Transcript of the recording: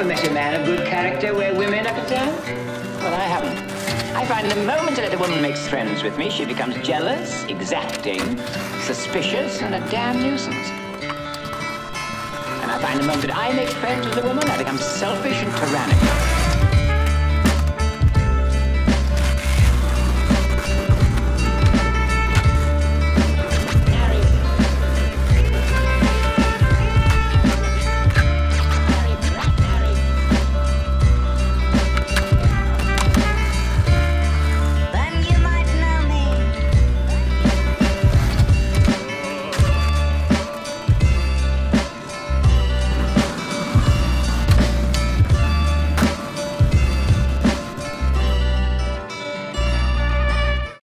never met a man of good character where women are concerned. Well, I haven't. I find the moment that a woman makes friends with me, she becomes jealous, exacting, suspicious, and a damn nuisance. And I find the moment that I make friends with a woman, I become selfish and tyrannical.